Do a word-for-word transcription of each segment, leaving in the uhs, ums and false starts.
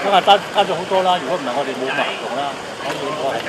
梗係加加咗好多啦。如果唔係我哋冇咁行動啦，咁應該係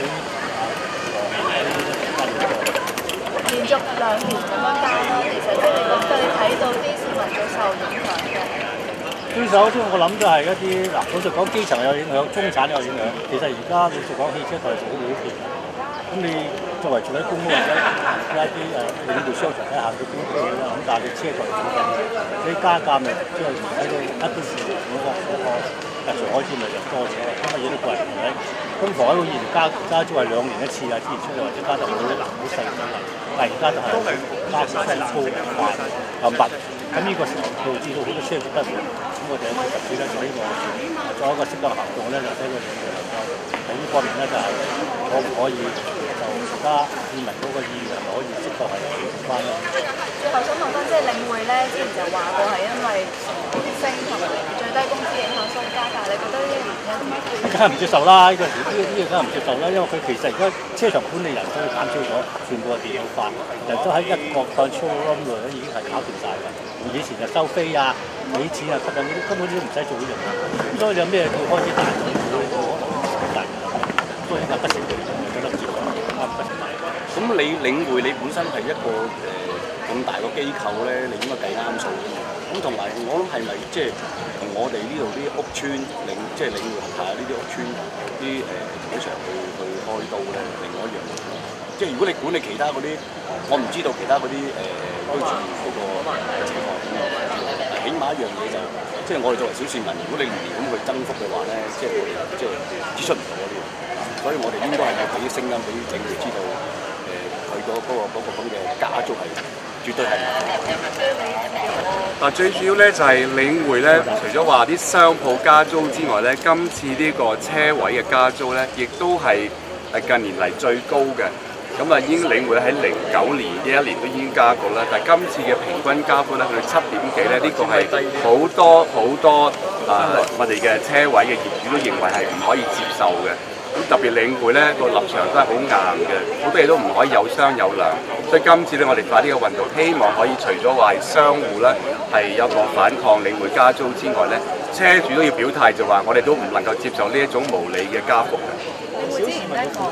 連續兩年咁樣加啦，其實即係你覺得你睇到啲市民都受影響嘅。 對手即係我諗都係一啲嗱，老實講基層有影響，中產有影響。其實而家老實講汽車台做好普遍，咁你作為住喺公屋或者一啲誒領導商場咧行到公屋啦，咁但係你車台附近，你加價咪即係喺度一般市民嗰個嗰個日常開支咪就多咗，乜嘢都貴係咪？咁房委會以前加加租係兩年一次啊，之前出嚟或者加就好啲嗱好細咁嚟，但係而家就係加幅升高又快又密，咁呢個時候導致到好多車主不滿。咁我哋喺特區咧做呢個做一個適當行動咧，就睇佢哋能夠喺呢方面咧就係可唔可以就而家市民嗰個意願可以適當係調整翻咧。 最後想問翻，即係領匯咧之前就話過係因為成本升同埋最低工資影響所以加價，你覺得呢個原因點解？ 梗係唔接受啦！呢、這個呢個呢個梗係唔接受啦，因為佢其實而家車場管理人都減少咗，全部係電腦化，人都喺一個 control room 度咧已經係搞掂晒㗎。以前就收飛啊、俾錢啊、吸引嗰啲根本都唔使做呢樣嘢。咁所以你有咩要開始大咗，可能唔大。所以呢個不成比例，覺得唔接受，啱不成比例。 咁你領匯你本身係一個誒咁、呃、大個機構咧，你應該計啱數㗎嘛。咁同埋我諗係咪即係同我哋呢度啲屋邨領即係領匯下呢啲屋邨啲誒停車場去去開刀咧，另外一樣嘢。即係如果你管理其他嗰啲，我唔知道其他嗰啲誒居住嗰個情況點樣。但起碼一樣嘢就，即係我哋作為小市民，如果你年年咁去增幅嘅話咧，即係我哋即係支出唔到嗰啲。所以我哋應該係要俾啲聲音俾政府知道，誒佢嗰嗰個嗰個咁嘅加租係絕對係唔合理。 嗱，最主要咧就係領匯咧，除咗話啲商鋪加租之外咧，今次呢個車位嘅加租咧，亦都係係近年嚟最高嘅。咁啊，已經領匯喺零九年呢一年都已經加過啦，但係今次嘅平均加幅咧去到七點幾咧，呢、這個係好多好多啊、呃！我哋嘅車位嘅業主都認為係唔可以接受嘅。咁特別領匯咧個立場都係好硬嘅，好多嘢都唔可以有商有量。所以今次咧，我哋發呢個運動，希望可以除咗話商戶咧係有個反抗領匯加租之外咧，車主都要表態就話，我哋都唔能夠接受呢一種無理嘅加幅嘅。 之前咧講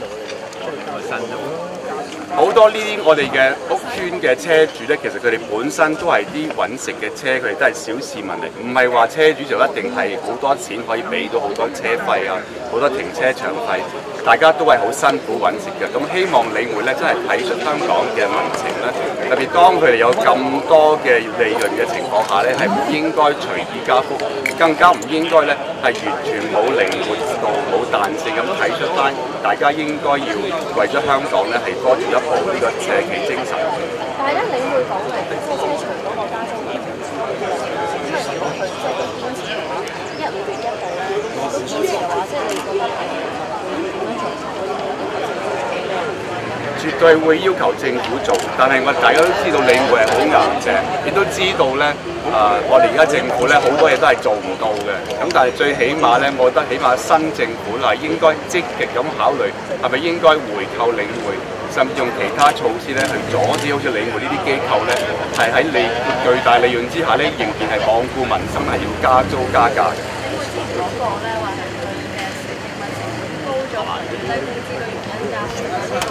好多呢啲我哋嘅屋邨嘅車主咧，其實佢哋本身都係啲揾食嘅車，佢哋都係小市民嚟，唔係話車主就一定係好多錢可以俾到好多車費啊，好多停車場費，大家都係好辛苦揾食嘅。咁希望領匯咧真係睇出香港嘅民情咧，特別當佢哋有咁多嘅利潤嘅情況下咧，係唔應該隨意加幅，更加唔應該咧係完全冇靈活度、冇彈性咁睇出翻，大家應該要為咗香港咧係多做一步呢個社企精神。 但係咧，領匯講嚟即係車場嗰個加租嘅，因為如果佢即係都堅持嘅話，一五月一號咧都堅持嘅話，即係你覺得係會點樣做？ 絕對會要求政府做，但係我大家都知道領匯係好硬淨，亦都知道咧，啊、呃，我哋而家政府咧好多嘢都係做唔到嘅。咁但係最起碼咧，我覺得起碼新政府係應該積極咁考慮，係咪應該回購領匯，甚至用其他措施咧去阻止好似領匯呢啲機構咧，係喺利巨大利潤之下咧，仍然係罔顧民生，係要加租加價嘅。 領匯之前講過咧，話係佢嘅營運成本高咗，最低工資嘅原因加租呢個。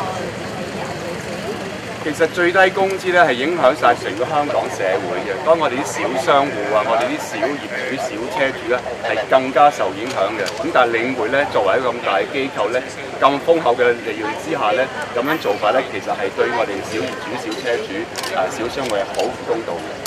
其實最低工資咧係影響晒成個香港社會嘅。當我哋啲小商戶啊，我哋啲小業主、小車主咧係更加受影響嘅。咁但係領匯咧作為一個咁大嘅機構咧，咁豐厚嘅利潤之下咧，咁樣做法咧，其實係對我哋小業主、小車主、誒、呃、小商戶係好唔公道嘅。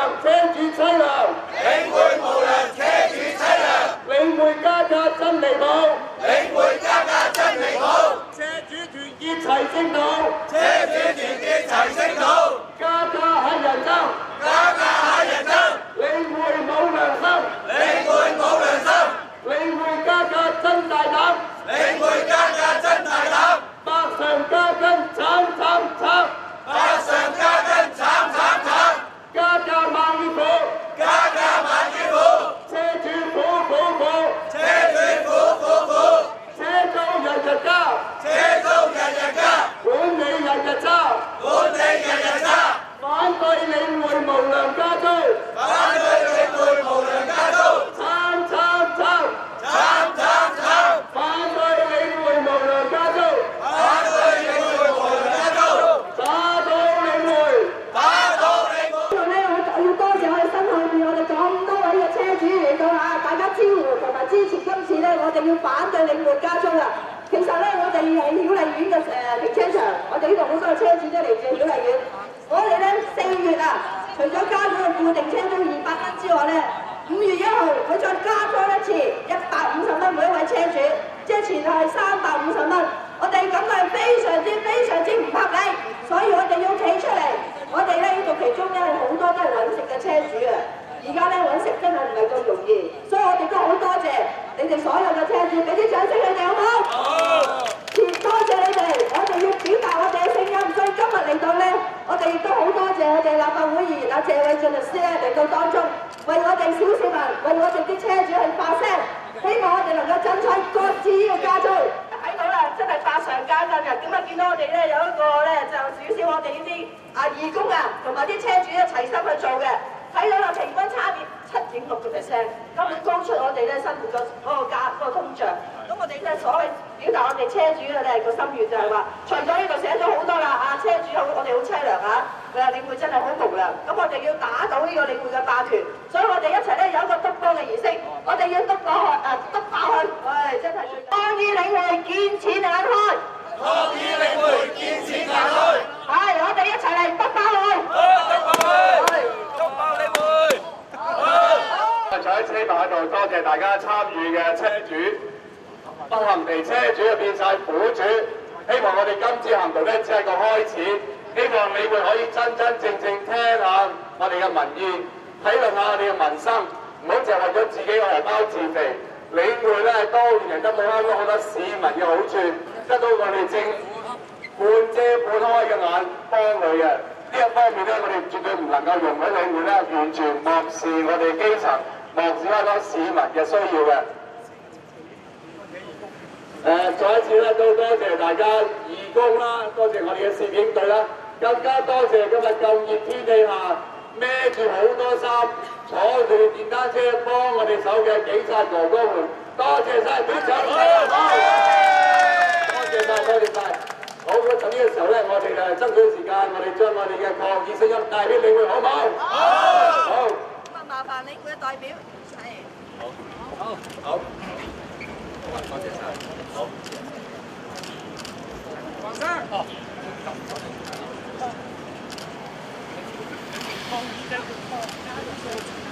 車主凄涼，領會無良車主凄涼，領匯加價真離譜，領匯加價真離譜，車主團結齊聲討，車主團結齊聲討，加價乞人憎，加價乞人憎，領匯冇良心，領匯冇良心，領匯加價真大膽，領匯加價真大膽，百上加斤慘慘慘，百上加斤慘慘慘，加價萬億苦，加價萬億苦，車主苦苦苦，車主苦苦苦，車租日日加，車租日日加，管理日日差，管理日日差，反對領匯無良加租，反對領匯無良加租，慘慘慘，慘慘慘，反對領匯無良加租，反對領匯無良加租，打倒領匯，打倒領匯。 呢度咧，我要多謝我哋身後面我哋咁多位嘅車主嚟到啊，大家支援同埋支持今次咧，我哋要反對領匯加租啦。其實咧，我哋係曉麗苑嘅誒停車場，我哋呢度好多車主都嚟自曉麗苑。我哋咧四月啊，除咗加咗個固定車租二百蚊之外咧，五月一號佢再加多一次一百五十蚊每一位車主，即係前後係三百五十蚊。我哋咁係非常之非常之唔合理，所以我哋要企出嚟。我哋咧呢度其中咧好多都係揾食嘅車主啊，而家咧揾食真係唔係咁容易，所以我哋都好多謝你哋所有嘅車主，俾啲掌聲佢哋好唔好？好。多謝你哋，我哋要表達我哋嘅聲音，所以今日嚟到咧，我哋亦都好多謝我哋立法會議員阿謝偉俊律師咧嚟到當中，為我哋小市民，為我哋啲車主去發聲，希望我哋能夠爭取擱置呢個加租。睇到啦，真係百上加斤嘅，點解見到我哋咧有一個咧就少少我哋呢啲啊義工啊，同埋啲車主咧齊心去做嘅，睇到啦平均差別七點六個 percent， 根本高出我哋咧生活嘅嗰個價嗰個通脹。咁我哋咧所謂表達我哋車主嘅咧個心願就係話，除咗呢度寫咗好多啦，啊車主好，我哋好凄涼啊，佢話領匯真係好無良，咁我哋要打倒呢個領匯嘅霸權，所以我哋一齊咧有一個篤波嘅儀式，我哋要篤爆佢，誒篤爆佢，唉真係抗議領匯見錢眼開，抗議領匯見錢眼開，係我哋一齊嚟篤爆佢，篤爆佢，篤爆領匯。 坐喺車牌度，多謝大家參與嘅車主。不幸地，車主就變晒苦主。希望我哋今次行動咧只係個開始，希望你會可以真真正正聽下我哋嘅民意，體諒下我哋嘅民生，唔好淨係為咗自己個荷包自肥。領匯咧多年人都冇啱到好多市民嘅好處，得到我哋政府半遮半開嘅眼幫佢嘅。呢一方面咧，我哋絕對唔能夠容許領匯咧完全漠視我哋基層。漠視香港市民嘅需要嘅，誒、呃，再一次咧都多謝大家義工啦，多謝我哋嘅攝影隊啦，更加多謝今日咁熱天氣下孭住好多衫，坐住電單車幫我哋手嘅警察哥哥們，多謝晒，俾掌聲！多謝晒，多謝晒。好，咁呢個時候咧，我哋誒爭取時間，我哋將我哋嘅抗議聲音帶俾領匯，好唔好？好。好。 麻煩領匯嘅代表，係。好。好。好。 多謝晒。好。 黃生。哦。抗議繼續，加入